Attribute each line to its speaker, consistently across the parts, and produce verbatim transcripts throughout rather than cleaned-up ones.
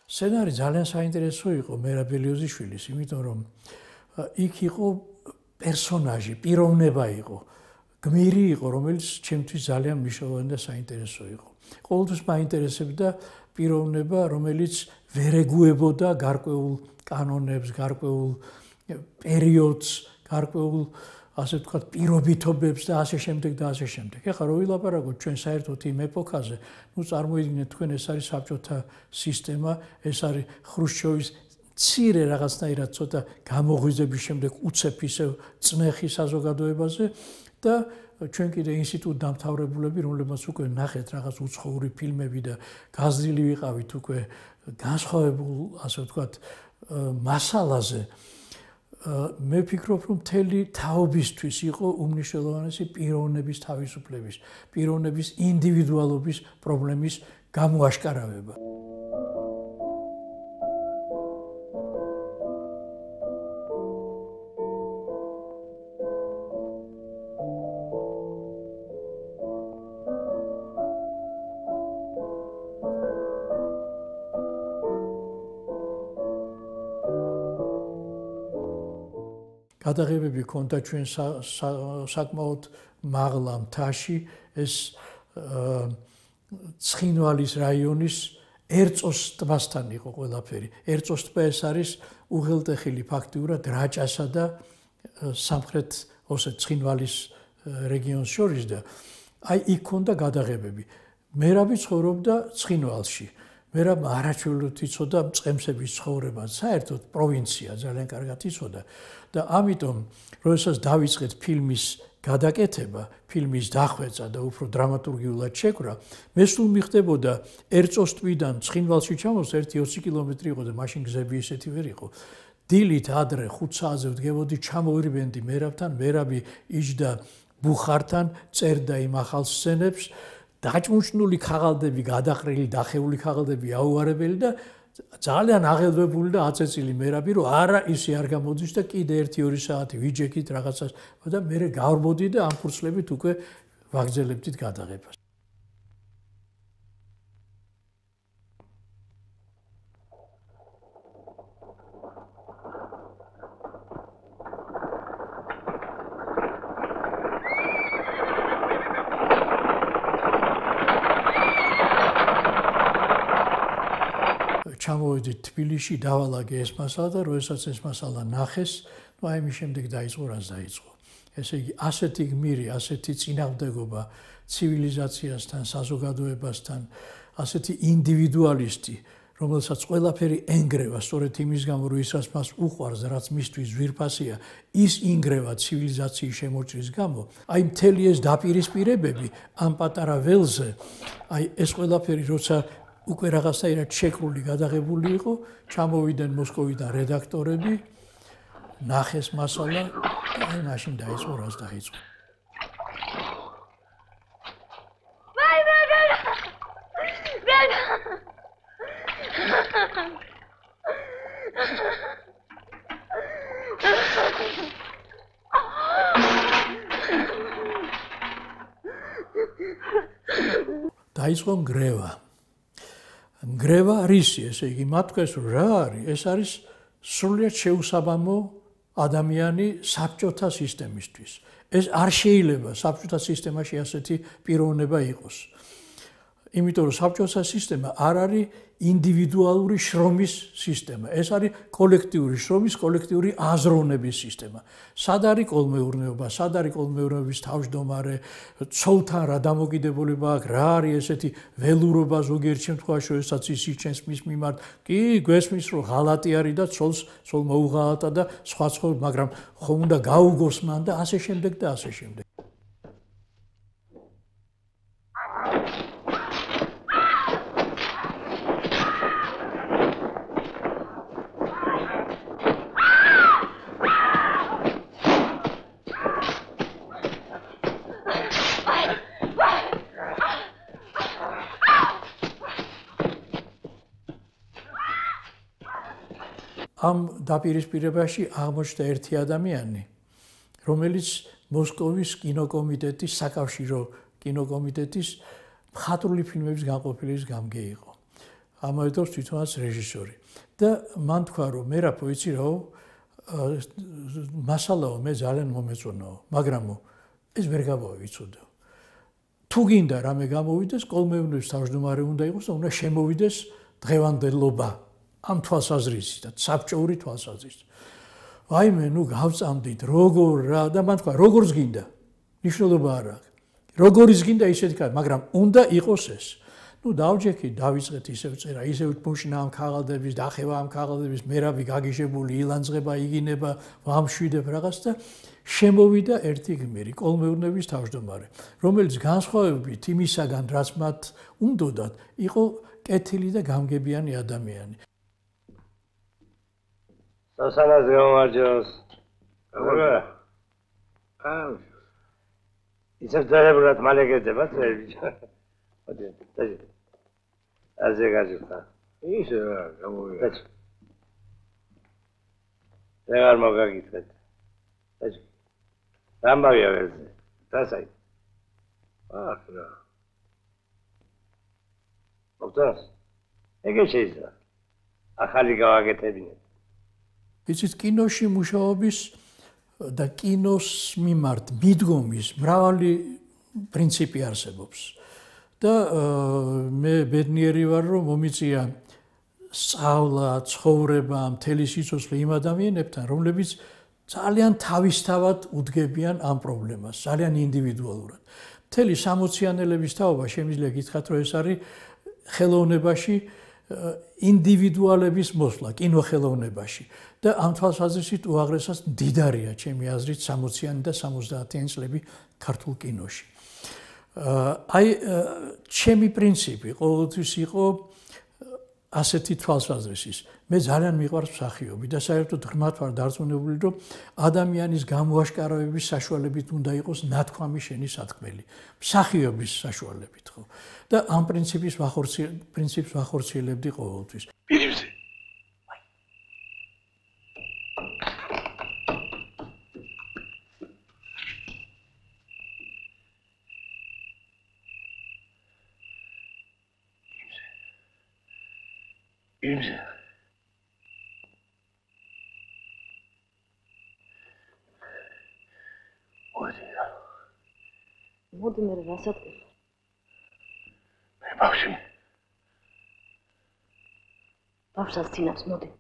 Speaker 1: სცენარი ძალიან საინტერესო იყო მერაბ ელიოზიშვილის, იმიტომ რომ იქ იყო პერსონაჟი, პიროვნება იყო, გმირი იყო, რომელიც ჩემთვის ძალიან მნიშვნელოვანი და საინტერესო იყო. ყოველთვის მაინტერესებდა პიროვნება, რომელიც ვერ ეგუებოდა გარკვეულ კანონებს, გარკვეულ პერიოდს, გარკვეულ ასე ვთქვათ, პირობითობებს და ასე შემდეგ და ასე შემდეგ. ეხლა რო ვილაპარაკოთ ჩვენ საერთოდ იმ ეპოქაზე, ნუ წარმოიდგინეთ თქვენ ეს არის საბჭოთა სისტემა, ეს არის ხრუშჩოვის მცირე რაღაცნაირად ცოტა გამოღვიძების შემდეგ უცებ ისევ წნეხი საზოგადოებაზე და ჩვენ კიდე ინსტიტუტ დამთავრებულები, რომლებმაც უკვე ნახეთ რაღაც უცხოური ფილმები და გაზრდილი ვიყავით უკვე განსხვავებულ, ასე ვთქვათ, მასალაზე. მე ვფიქრობ, რომ მთელი თაობისთვის იყო უმნიშვნელოვანესი პიროვნების თავისუფლების, პიროვნების ინდივიდუალობის პრობლემის გამოაშკარავება. გადაღებები ჰქონდა ჩვენ საკმაოდ მაღლა მთაში, ეს ცხინვალის რაიონის ერწოს ტბასთან იყო ყველაფერი. ერწოს ტბა ეს არის უღელტეხილი ფაქტიურად რაჭასა და სამხრეთ ოსეთ ცხინვალის რეგიონს შორის და აი იქ ჰქონდა გადაღებები. მერაბი ცხოვრობდა ცხინვალში. მერაბ არაჩვეულებრივ იცოდა მწყემსების ცხოვრება, საერთოდ პროვინცია ძალიან კარგად იცოდა და ამიტომ როდესაც დავიწყეთ ფილმის გადაკეთება, ფილმის დახვეწა და უფრო დრამატურგიულად შეკვრა, მე სულ მიხდებოდა ერწოს ტბიდან ცხინვალში ჩამოს ერთი ოცი კილომეტრი იყო და მაშინ გზები ისეთი ვერ იყო. დილით ადრე ხუთ საათზე ვდგებოდი, ჩამოვირბენდი მერაბთან, მერაბი იჯდა ბუხართან, წერდა იმ ახალ სცენებს. დაჭმუჭნული ქაღალდები, გადაყრილი, დახეული ქაღალდები აუარებელი და ძალიან აღელვებული და აწეწილი მერაბი, რომ არა ისე არ გამოდის და კიდე ერთი ორი საათი ვიჯექით რაღაცას და მე გავრბოდი და ამ ფურცლებით უკვე ვაგრძელებდით გადაღებას. ჩამოვედით თბილისში, დავალაგე ეს მასალა და როდესაც ეს მასალა ნახეს, ნუ აი მის შემდეგ დაიწყო რაც დაიწყო. ესე იგი, ასეთი გმირი, ასეთი წინააღმდეგობა ცივილიზაციასთან, საზოგადოებასთან, ასეთი ინდივიდუალისტი, რომელსაც ყველაფერი ენგრევა, სწორედ იმის გამო, რომ ის რაც მას უყვარს, რაც მისთვის ძვირფასია, ის ინგრევა ცივილიზაციის შემოჭრის გამო, აი მთელი ეს დაპირისპირებები ამ პატარა ველზე, აი ეს ყველაფერი როცა უკვე რაღაცნაირად შეკრული გადაღებული იყო, ჩამოვიდნენ მოსკოვიდან რედაქტორები, ნახეს მასალა და აი მაშინ დაიწყო რაც დაიწყო.
Speaker 2: ვაი ბაბა! ბაბა!
Speaker 1: დაიწყო ნგრევა. ნგრევა რისი, ესე იგი, მათ თქვეს რომ რა არის? ეს არის სრულიად შეუსაბამო ადამიანი საბჭოთა სისტემისთვის. ეს არ შეიძლება საბჭოთა სისტემაში ასეთი პიროვნება იყოს. იმიტომ რომ საბჭოთა სისტემა არ არის ინდივიდუალური შრომის სისტემა. ეს არის კოლექტიური შრომის, კოლექტიური აზროვნების სისტემა. სად არის კოლმეურნეობა, სად არის კოლმეურნეობის თავმჯდომარე, ცოლთან რა დამოკიდებულება აქვს, რა არის ესეთი ველურობა ზოგიერთ შემთხვევაში, როდესაც ის იჩენს მის მიმართ, კი, გვესმის რომ ღალატი არის და ცოლს ცოლ მოუღალატა და სხვა სხვა, მაგრამ ხომ უნდა გაუგოს მან და ასე შემდეგ და ასე შემდეგ. ამ დაპირისპირებაში აღმოჩნდა ერთი ადამიანი, რომელიც მოსკოვის კინოკომიტეტის, საკავშირო კინოკომიტეტის მხატვრული ფილმების განყოფილის გამგე იყო. ამავე დროს თვითონაც რეჟისორი. და მან თქვა რომ მე რა ვიცი რა მასალაო მე ძალიან მომეწონაო, მაგრამ ეს ვერ გამოვიცოდო. თუ გინდა რამე გამოვიდეს, კოლმეურნეობის თავმჯდომარე უნდა იყოს და უნდა შემოვიდეს დღევანდელობა ამ თვალსაზრისით, საბჭოური თვალსაზრისით. ვაიმე, ნუ გავწამდით, როგორ რა და მან თქვა, როგორც გინდა, მნიშვნელობა არ აქვს. როგორიც გინდა ისეთი კაცი, მაგრამ უნდა იყოს ეს. ნუ დავჯექი, დავიწყეთ ისევ წერა, ისევ მუშნა ამ ქაღალდების, დახევა ამ ქაღალდების, მერაბი გაგიჟებული, ილანძღება, იგინება, ვამშვიდებ რაღაც და შემოვიდა ერთი გმირი, კოლმეურნეობის თავმჯდომარე, რომელიც განსხვავებით იმისაგან, რაც მათ უნდოდათ, იყო კეთილი და გამგებიანი ადამიანი.
Speaker 3: სასანას გამარჯოს. გაგორა. აა. ისევ დაებრათ მალე გეძებათ ბიჭო. მოდი, დაჟე. აზე გაჟიხა. ისე რა, გამოვიდა. რა მოგაგიწეთ. დაჟე. რამბავია ვეზე. დასაი. აх რა. მოხდას. ეგე შეიძლება. ახალი გავაკეთებინე.
Speaker 1: იცით კინოში მუშაობის და კინოს მიმართ მიდგომის მრავალი პრინციპი არსებობს. და მე ბედნიერი ვარ რომ მომიწია სწავლა, ცხოვრება, მთელი სიცოცხლე იმ ადამიანებთან, რომლებიც ძალიან თავისთავად უდგებიან ამ პრობლემას, ძალიან ინდივიდუალურად. მთელი სამოციანელების თაობა შემიძლია გითხრათ, რომ ეს არის ხელოვნებაში ინდივიდუალების მოსვლა, კინოხელოვნებაში. და ამ თვალსაზრისით უაღრესად მდიდარია ჩემი აზრით სამოციანი და სამოცდაათიანი წლები ქართულ კინოში. აი ჩემი პრინციპი ყოველთვის იყო ასეთი თვალსაზრისის. მე ძალიან მიყვარს მსახიობი და საერთოდ ღრმად ვარ დარწმუნებული, რომ ადამიანის გამოაშკარავების საშუალებით უნდა იყოს ნათქვამი შენი სათქმელი. მსახიობის საშუალებით, ხო? და ამ პრინციპის პრინციპს ვახორციელებდი ყოველთვის.
Speaker 3: პირებზე. Imze. Მოდი.
Speaker 4: მოდი მე რასაც გიხარ.
Speaker 3: მე ბავშვი.
Speaker 4: ბავშვს წინავს მოდი.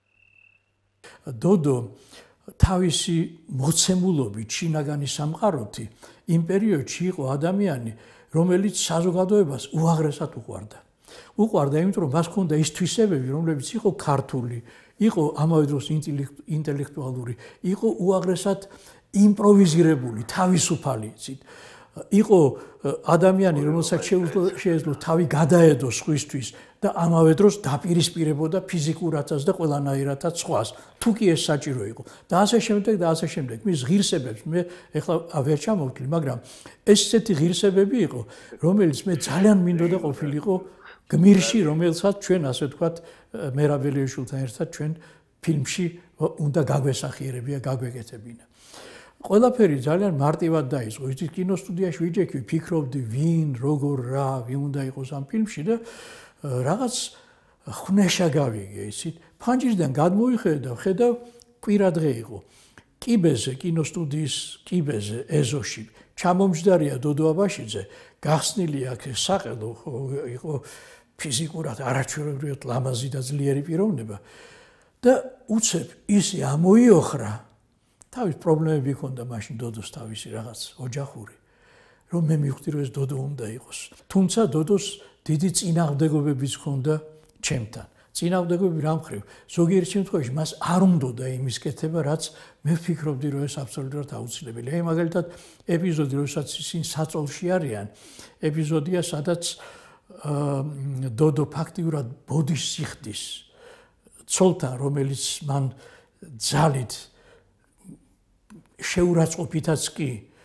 Speaker 1: დოდო თავისი მოცემულობით შინაგანი სამყაროთი იმ პერიოდში იყო ადამიანი, რომელიც საზოგადოებას უაღრესად უყვარდა. უყვარდა, იმიტომ რომ მას ჰქონდა ის თვისებები, რომლებიც იყო ქართული, იყო ამავე დროს ინტელექტუალური, იყო უაღრესად იმპროვიზირებული, თავისუფალი, იცით. იყო ადამიანი, რომელსაც შეეძლო თავი გადაედოს სხვისთვის და ამავე დროს დაპირისპირებოდა ფიზიკურათაც და ყველანაირათაც სხვას, თუ კი ეს საჭირო იყო. და ასე შემდეგ და ასე შემდეგ. მის ღირსებებს მე ეხლა ვერ ჩამოვთვლი, მაგრამ ესეთი ღირსებები იყო, რომელიც მე ძალიან მინდოდა ყოფილიყო გმირში, რომელსაც ჩვენ ასე ვთქვათ, მერაბელიაშვილთან ერთად ჩვენ ფილმში უნდა გაგვესახიერებია, გაგვეკეთებინა. ყველაფერი ძალიან მარტივად დაიწყო. იცით, კინოსტუდიაში ვიჯექი, ვფიქრობდი, ვინ, როგორ, რა, ვინ უნდა იყოს ამ ფილმში და რაღაც ხნეშა გავიგე, იცით. ფანჯრიდან გადმოიხედე და ხედავ კვირადღე იყო. კიბეზე, კინოსტუდიის კიბეზე, ეზოში, ჩამომჯდარია დოდო აბაშიძე, გახსნილი აქ საყელო იყო ფიზიკურად არაჩვეულებრივად ლამაზი და ძლიერი პიროვნება და უცებ ისი ამოიოხრა. თავის პრობლემები ჰქონდა მაშინ დოდოს თავისი რაღაც ოჯახური, რომ მე მივხვდი რომ ეს დოდო უნდა იყოს. თუმცა დოდოს დიდი წინააღმდეგობებიც ჰქონდა ჩემთან. წინააღმდეგობები რა მხრივ? ზოგიერთ შემთხვევაში მას არ უნდოდა იმის კეთება, რაც მე ვფიქრობდი რომ ეს აბსოლუტურად აუცილებელია. აი მაგალითად ეპიზოდი, როდესაც ისინი საწოლში არიან, ეპიზოდია, სადაც დოდო ფაქტიურად ბოდის სიხდის ცოლთან, რომელიც მან ძალით შეურაცხყოფითაც კი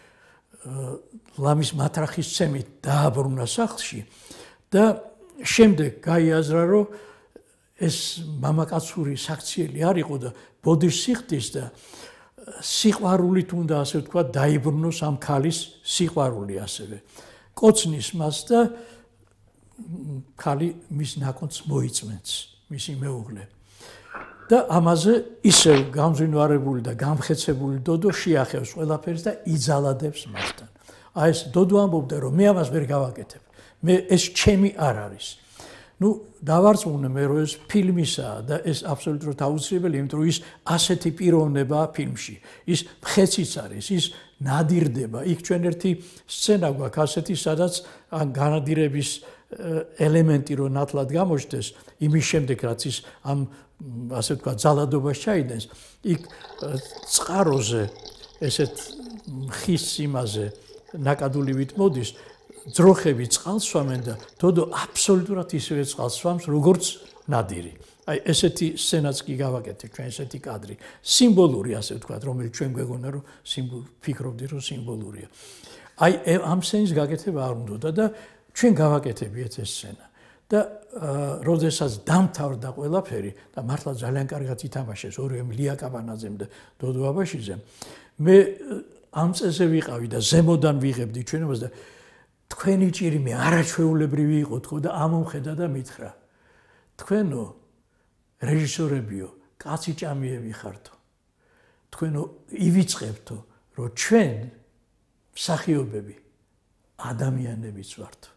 Speaker 1: ლამის მათრახის ცემით დააბრუნა სახლში და შემდეგ გაიაზრა, რომ ეს მამაკაცური საქციელი არ იყო და ბოდის სიხდის და სიყვარულით უნდა ასე ვთქვათ დაიბრუნოს ამ ქალის სიყვარული ასევე. კოცნის მას და ქალი მის ნაკონს მოიწმენს, მისი მეუღლე. და ამაზე ისევ გამძვინვარებული და გამხეცებული დოდო შეახევს ყველაფერს და იძალადებს მასთან. აი ეს დოდო ამბობდა, რომ მე ამას ვერ გავაკეთებ. მე ეს ჩემი არ არის. ნუ დავარწმუნე მე რომ ეს ფილმისაა და ეს აბსოლუტურად აუცილებელია, იმიტომ რომ ის ასეთი პიროვნებაა ფილმში. ის მხეციც არის, ის ნადირდება. იქ ჩვენ ერთი სცენა გვაქვს ასეთი, სადაც ან განადირების ელემენტი რო ნათლად გამოჩნდეს, იმის შემდეგ რაც ის ამ ასე ვთქვათ ძალადობას ჩაიდენს, იქ წყაროზე ესეთ ხის სიმაზე ნაკადულივით მოდის, ძროხები წყალს სვამენ და დოდო აფსოლუტურად ისევე წყალს სვამს, როგორც ნადირი. აი ესეთი სცენაც კი გავაკეთე ჩვენ, ესეთი კადრი. სიმბოლური ასე ვთქვათ, რომელიც ჩვენ გვეგონა რომ ფიქრობდი რომ სიმბოლურია. აი ამ სცენის გაკეთება არ უნდოდა და ჩვენ გავაკეთებიეთ ეს სცენა. და როდესაც დამთავრდა ყველაფერი და მართლა ძალიან კარგად ითამაშეს ორივე ლია კაბანაძემ და დოდო აბაშიძემ, მე ამ წესზე ვიყავი და ზემოდან ვიღებდი ჩვენებას და თქვენი ჭირიმე არაჩვეულებრივი იყო თქო და ამომხედა და მითხრა, თქვენო რეჟისორებიო, კაცი ჭამიები ხართო, თქვენო ივიწყებთო, რომ ჩვენ მსახიობები ადამიანებიც ვართო.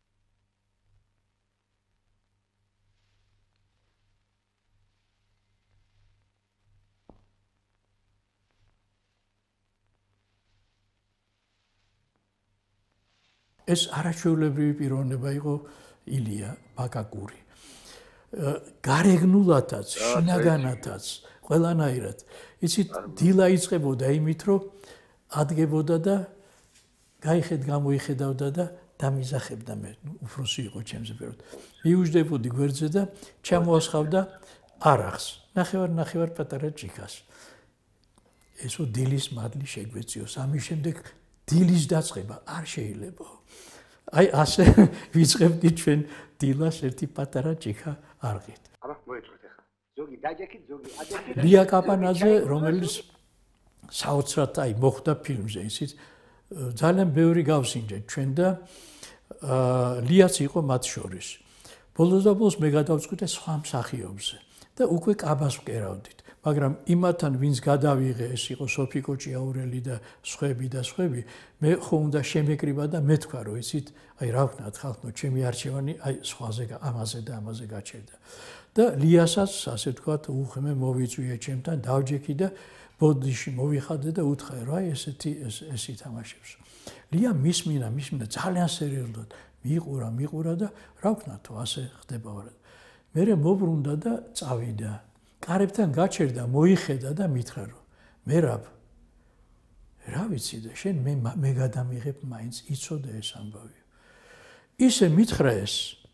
Speaker 1: ეს არაჩვეულებრივი პიროვნება იყო ილია ბაკაკური. გარეგნულათაც, შინაგანათაც, ყველანაირად. იცით, დილა იწყებოდა იმით, რომ ადგებოდა და გაიხედ გამოიხედავდა და დამიზახებდა მე, უფროსი იყო ჩემზე პირველად. მიუждდებოდი გვერდზე და ჩამოასხავდა არახს. ნახევარ ნახევარ პატარა ჭიქას. ესო დილის მადლი შეგვეციოს. ამის შემდეგ დილის დაწყება არ შეიძლება. აი ასე ვიწყებდი ჩვენ დილას ერთი პატარა ჭიქა არღით.
Speaker 3: აბა მოიწვეთ ახლა. ზოგი დაჯექით, ზოგი აჯექით.
Speaker 1: ლია კაპანაძე, რომელიც საოცრად აი მოხვდა ფილმზე, ისიც ძალიან ბევრი გავსინჯეთ ჩვენ და ლიაც იყო მათ შორის. ბოლოს და ბოლოს მე გადავწყვიტე სხვა მსახიობზე და უკვე კაბას ვკერავდით. მაგრამ იმათთან ვინც გადავიღე, ეს იყო სოფიკო ჭიაურელი და სხვები და სხვები, მე ხო უნდა შემეკრიბა და მეთქვა, რომ იცით, აი რა ვქნათ ხალხო, ჩემი არჩევანი აი სხვაზე ამაზე და ამაზე გაჩერდა. და ლიასაც ასე ვთქვათ, უხმე მოვიწვია ჩემთან, დავჯექი და ბოდიში მოვიხადე და უთხრა, რომ აი ესეთი ეს ითამაშებს. ლია მისმინა, მისმინა ძალიან სერიოზულად, მიყურა, მიყურა და რა ვქნათო, ასე ხდება. მერე მოbrunდა და წავიდა. კარებთან გაჩერდა, მოიხედა და მითხრა, რომ მერაბ, რა ვიცი და შენ მე მე გადამიღებ მაინც იცოდე ეს ამბავი. ისე მითხრა ეს,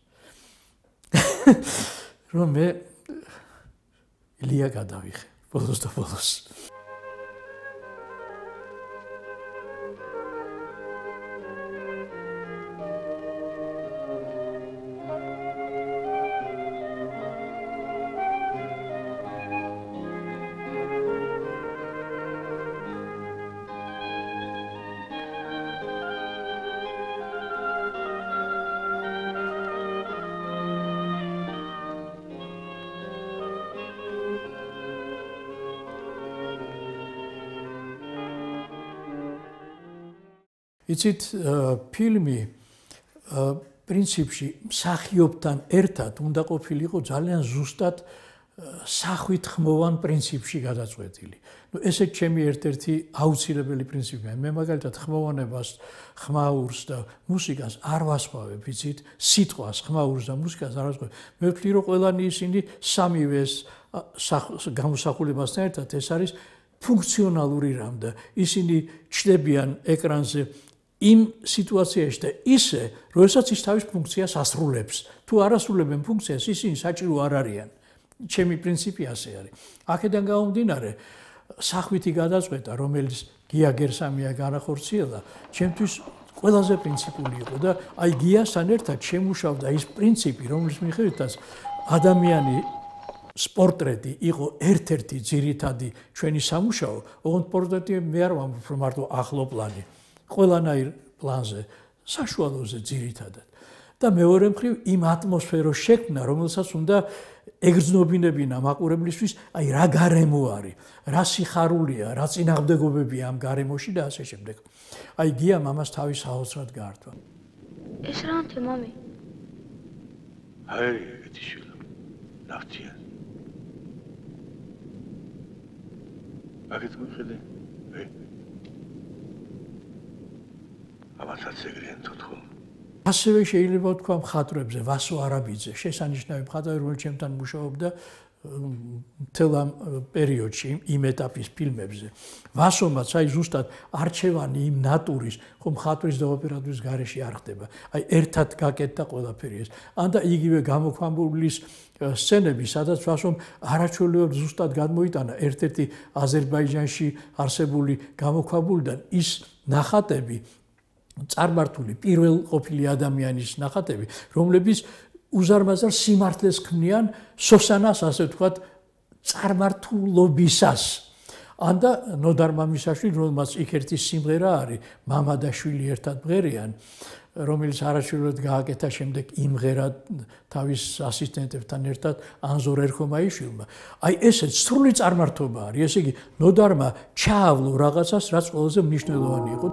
Speaker 1: რომ მე ლია გადავიღე, ბოლოს და ბოლოს. იცით, ფილმი პრინციპში მსახიობთან ერთად უნდა ყოფილიყო ძალიან ზუსტად სახვით ხმოვან პრინციპში გადაწყვეტილი. ნუ ესე ჩემი ერთ-ერთი აუცილებელი პრინციპია. მე მაგალითად ხმოვანებას, ხმაურს და მუსიკას არ ვასხავებ, იცით, სიტყვას, ხმაურს და მუსიკას არ ვასხავებ. მე ვთვლი, რომ ყველანი ისინი სამივე გამოსახულებასთან ერთად ეს არის ფუნქციონალური რამ და ისინი ჩნდებიან ეკრანზე იმ სიტუაციაში და ისე, როდესაც ის თავის ფუნქციას ასრულებს. თუ არ ასრულებენ ფუნქციას, ისინი საჭირო არ არიან. ჩემი პრინციპი ასე არის. აქედან გამომდინარე, სახვითი გადაწყვეტა, რომელიც გია გერსამია განახორციელა, ჩემთვის ყველაზე პრინციპული იყო და აი გიასთან ერთად შემუშავდა ის პრინციპი, რომლის მიხედვითაც ადამიანი პორტრეტი იყო ერთ-ერთი ძირითადი ჩვენი სამუშაო, ოღონდ პორტრეტი მე არ ვამბობ, რომ მარტო ახლო პლანი. ყველანაირ პლანზე, საშუალოზე ძირითადად. და მეორე მხრივ იმ ატმოსფეროს შექმნა, რომელსაც უნდა ეგრძნობინებინა მაყურებლისთვის, აი რა გარემო არის, რა სიხარულია, რა წინააღმდეგობებია ამ გარემოში და ასე შემდეგ. აი გიამ ამას თავის საოცრად გაართვა.
Speaker 2: ეს რა ანთე, მამი?
Speaker 3: აი, ეგეთი შვილა. ნავთია. აგეთ მიხედე? ე? ამასაც ეგრიან თოთხო.
Speaker 1: ასევე შეიძლება ვთქვა მხატვრებზე, ვასო არაბიძე, შესანიშნავი მხატვარი, რომელიც ჩემთან მუშაობდა მთელ ამ პერიოდში, იმ ეტაპის ფილმებზე. ვასომაც აი ზუსტად არჩევანი იმ ნატურის, ხო მხატვრის და ოპერატორის გარეშე არ ხდება. აი ერთად გაკეთდა ყველაფერი ეს. ან და იგივე გამოქვამბულის სცენები, სადაც ვასომ არაჩვეულებრივად ზუსტად გადმოიტანა ერთ-ერთი აზერბაიჯანში არსებული გამოქვაბულიდან ის ნახატები, წარმართული პირველ ყოფილი ადამიანის ნახატები, რომლებიც უზარმაზარ სიმართლეს ქმნიან სოსანას, ასე ვთქვათ, წარმართულობისას. ან და ნოდარ მამისაშვილი, რომელმაც იქ ერთი სიმღერა არის, მამა და შვილი ერთად მღერიან, რომელიც არაჩვეულებრივად გააკეთა შემდეგ იმღერა თავის ასისტენტებთან ერთად ანზორ ერქომაიშვილმა. აი ესეც სრული წარმართობა არის. ესე იგი, ნოდარმა ჩაავლო რაღაცას, რაც ყველაზე მნიშვნელოვანი იყო.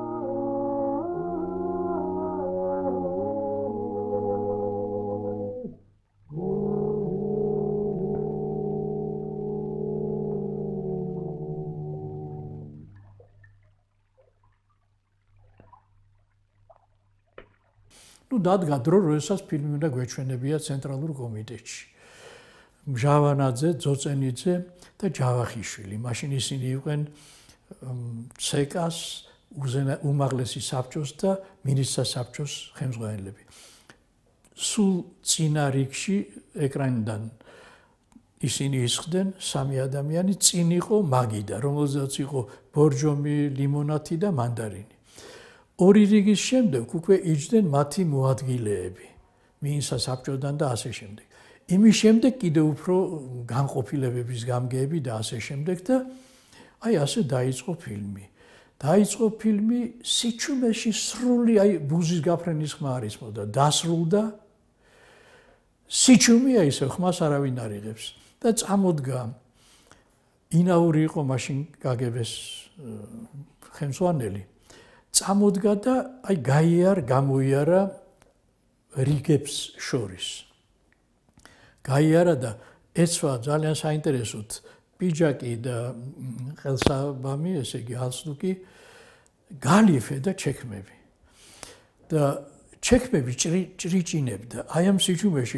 Speaker 1: ნუ დადგა დრო, როდესაც ფილმი უნდა გვეჩვენებია ცენტრალურ კომიტეტში. მჟავანაძე, ძოწენიძე და ჯავახიშვილი. მაშინ ისინი იყვნენ ცეკას, უმაღლესი საბჭოს და მინისტრთა საბჭოს ხელმძღვანელები. სულ წინა რიგში ეკრანიდან ისინი ისხდნენ სამი ადამიანი, წინ იყო მაგიდა, რომელზეც იყო ბორჯომი, ლიმონათი და მანდარინი. ორი რიგის შემდეგ უკვე იჯდნენ მათი მოადგილეები, მინისტრთა საბჭოდან და ასე შემდეგ. იმის შემდეგ კიდევ უფრო განყოფილებების გამგეები და ასე შემდეგ და აი ასე დაიწყო ფილმი. დაიწყო ფილმი სიჩუმეში სრული, აი ბუზის გაფრენის ხმა არ ისმოდა, დასრულდა. სიჩუმეა ისე ხმას არავინ არ იღებს და წამოდგა. ინაური იყო მაშინ კაგებეს ხელმძღვანელი. წამოდგა და აი გაიარ გამოიარა რიგებს შორის. გაიარა და ეცვა ძალიან საინტერესოდ პიჯაკი და ხელსაბამი, ესე იგი ჰალსტუკი, გალიფე და ჩექმები. და ჩექმები ჭრიჭინებდა. აი ამ სიჩუმეში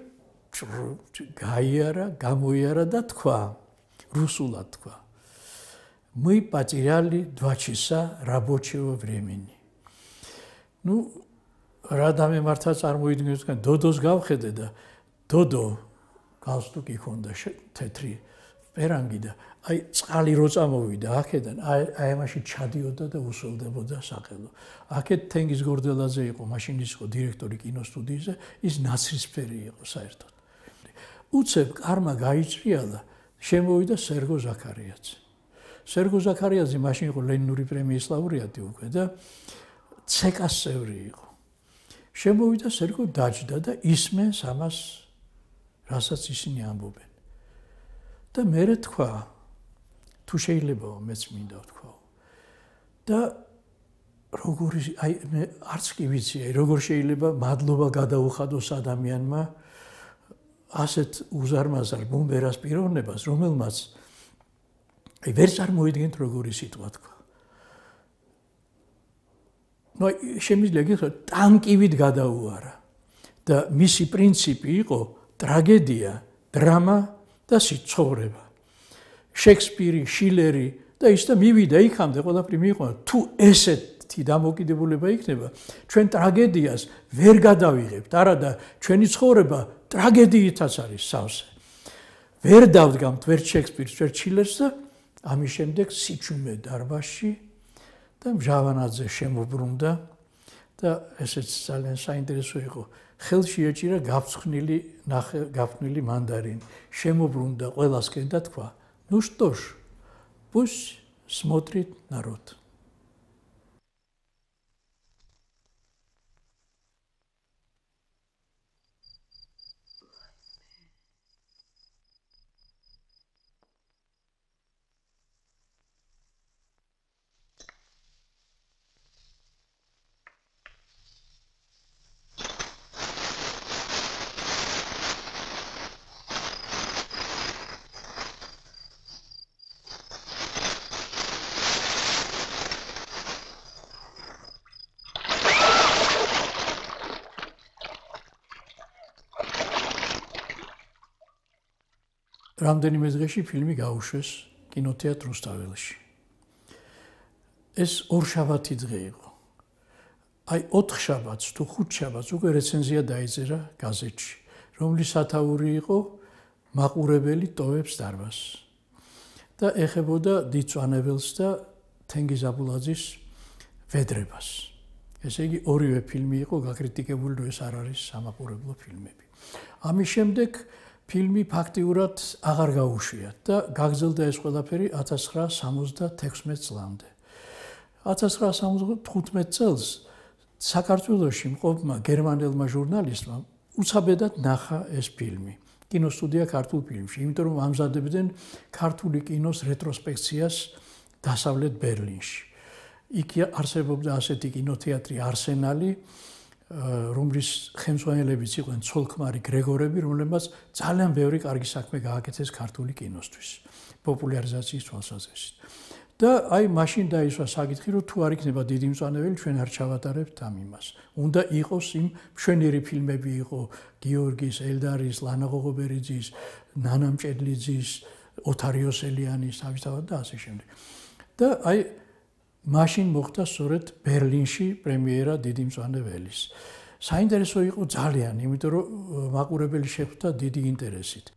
Speaker 1: გაიარა, გამოიარა და თქვა, რუსულად თქვა. Мы потеряли два часа рабочего времени. Ну, რა დამემართა წარმოიდგინეთ, დოდოს გავხედე და დოდო გალსტუკი ჰქონდა თეთრი პერანგი და აი წყალი რო წამოვიდა აქედან, აი აი ამაში ჩადიოდა და უსველდებოდა საყელო. აქეთ თენგიზ გორდელაძე იყო, მაშინ ის იყო დირექტორი კინოსტუდიისა, ის ნაცრისფერი იყო საერთოდ. უცებ კარმა გაიჭრიალა, შემოვიდა სერგო ზაქარიაძე. სერგო ზაქარიაძე მაშინ იყო ლენინური პრემიის ლაურეატი უკვე და ცეკას წევრი იყო. შემოვიდა სერგო დაჯდა და ისმენს ამას, რასაც ისინი ამბობენ. და მერე თქვა, თუ შეიძლება მეც მინდა ვთქვა. და როგორი აი მე არც კი ვიცი, აი როგორ შეიძლება მადლობა გადაუხადოს ადამიანმა ასეთ უზარმაზარ ბუმბერას პიროვნებას, რომელმაც აი ვერ წარმოიდგენთ როგორი სიტყვა თქვა. ნუ შემიძლია გითხრათ, ტანკივით გადაუარა და მისი პრინციპი იყო ტრაგედია, დრამა და სიცხოვრება. შექსპირი, შილერი და ის და მივიდა იქამდე ყველაფერი მიიყვანა. თუ ესეთი დამოკიდებულება იქნება, ჩვენ ტრაგედიას ვერ გადავიღებთ, არა და ჩვენი ცხოვრება ტრაგედიითაც არის სავსე. ვერ დავდგამთ ვერ შექსპირს, ვერ შილერს და ამის შემდეგ სიჩუმე დარბაზში და მჟავანაძე შემოbrunდა და ესეც ძალიან საინტერესო იყო. ხელში ეჭირა გაფრთხნილი ნახე გაფრთხნილი მანდარინი. შემოbrunდა ყველასკენ და თქვა: "Ну что ж, пусть смотрит народ". რამდენიმე დღეში ფილმი გაუშვეს კინოთეატრ რუსთაველში. ეს ორშაბათი დღე იყო. აი ოთხ შაბათს თუ ხუთ შაბათს უკვე რეცენზია დაიწერა გაზეთში, რომლის სათაური იყო მაყურებელი ტოვებს დარბაზს და ეხებოდა დიწვანებელს და თენგიზ აბულაძის ვედრებას. ესე იგი ორივე ფილმი იყო გაკრიტიკებული, რომ ეს არ არის სამაყურებლო ფილმები. ამის შემდეგ ფილმი ფაქტიურად აღარ გაუშვიათ და გაგრძელდა ეს ყველაფერი ათას ცხრაას სამოცდათექვსმეტ წლამდე. ათას ცხრაას სამოცდათხუთმეტ წელს საქართველოში მყოფმა გერმანელმა ჟურნალისტმა უცაბედად ნახა ეს ფილმი კინოსტუდია ქართულ ფილმში, იმიტომ რომ ამზადებდნენ ქართული კინოს რეტროსპექციას დასავლეთ ბერლინში. იქ არსებობდა ასეთი კინოთეატრი არსენალი, რომლის ხელმძღვანელებიც იყვნენ ცოლ-ქმარი გრეგორები, რომლებმაც ძალიან ბევრი კარგი საქმე გააკეთეს ქართული კინოსთვის, პოპულარიზაციის თვალსაზრისით. და აი მაშინ დაისვა საკითხი, რომ თუ არ იქნება დიდი მწვანებელი, ჩვენ არ ჩავატარებთ ამ იმას. უნდა იყოს იმ მშვენიერი ფილმები იყო გიორგის, ელდარის, ლანა ღოღობერიძის, ნანა მჭედლიძის, ოთარ იოსელიანის, თავისთავად და ასე შემდეგ. და აი მაშინ მოხდა სწორედ ბერლინში პრემიერა დიდი მწვანებელის. საინტერესო იყო ძალიან, იმიტომ რომ მაყურებელი შეხვდა დიდი ინტერესით.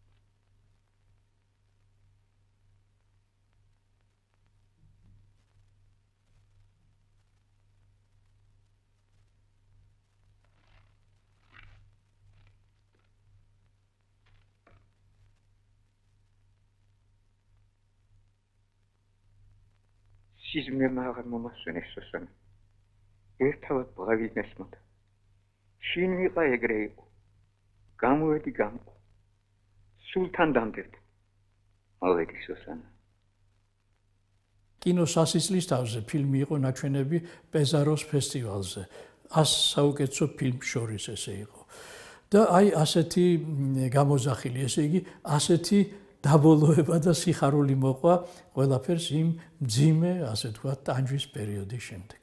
Speaker 5: სიზმერმა აღარ მომასვენეს სოსანა. ერთავად ბღავიზნეს მოდა. შინ ვიყა ეგრე იყო. გამოვედი გამყვა. სულთან დამდებდა. მოვედი სოსანა.
Speaker 1: კინოს ასისლის თავზე ფილმი იყო ნაჩვენები პეზაროს ფესტივალზე. ას საუკეთესო ფილმ შორის ესე იყო. და აი ასეთი გამოძახილი, ესე იგი ასეთი დაბოლოება და სიხარული მოყვა ყველაფერს იმ მძიმე, ასე თქვა, ტანჯვის პერიოდის შემდეგ.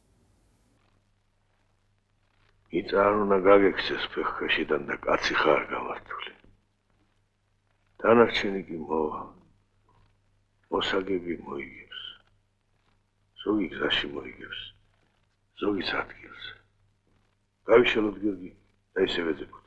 Speaker 3: იწარ უნდა გაგექცეს ფეხქაშიდან და კაცი ხარ გამართული. დანარჩენი კი მოვა. მოსაგები მოიგებს. ზოგი გზაში მოიგებს. ზოგი ადგილზე. გავიშალოთ გიორგი და ისევ ეძებო.